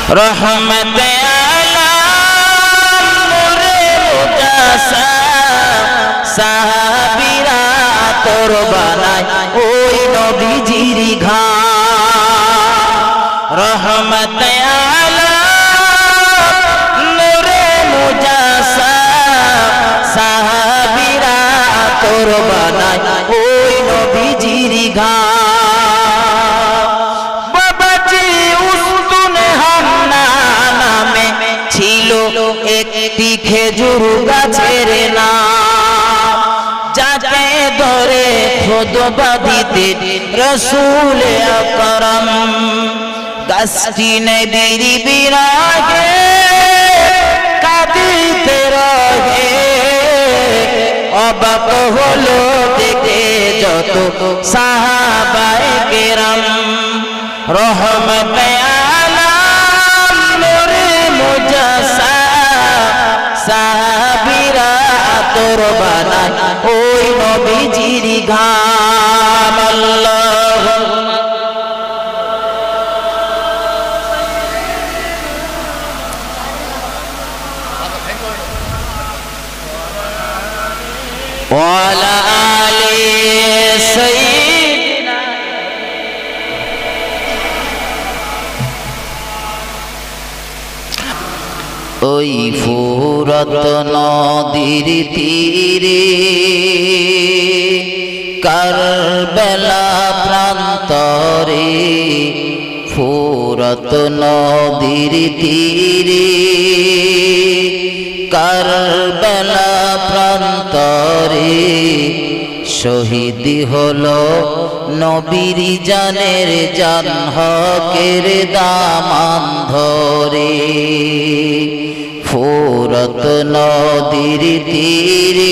রহমতে আলাম নূরে মুজাসসাম সাহাবীরা তোর বানায় ওই নবীজির ঘাম রহমতে আলাম নূরে মুজাসসাম সাহাবীরা তোর বানায় ওই নবীজির ঘাম একটি খেজুর গাছের নাম যাকে ধরে খুতবা দিতেন রাসূল আকরাম গাছটি নবীর বিরাগে কাঁদিতে রহে অবাক হলো দেখে যত সাহাবায়ে কেরাম রহমতে আলাম নূরে মুজাসসাম সাহাবীরা তোর বানায় ওই নবীজির ঘাম আল্লাহুম্মা ওয়া আলা আলি সাইয়্যিদিনা ওই ফুরত নদীর তীরে কারবালা প্রান্তরে ফুরত নদীর তীরে কারবালা প্রান্তরে শহীদ হলো নবীর জানের জান হকের দামান ধরে ফুরত নদীর তীরে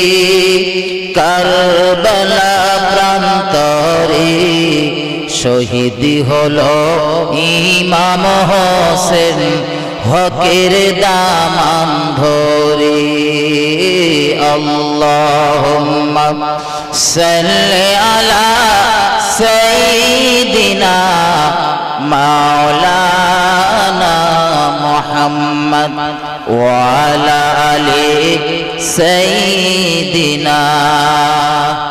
কারবালা প্রান্তরে শহীদ হলো ইমাম হোসেন হকের দামান ধরে আল্লাহুম্মা সাল্লি আলা সাইয়্যিদিনা মাওলানা মুহাম্মদ ওয়া আলা আলি সাইয়্যিদিনা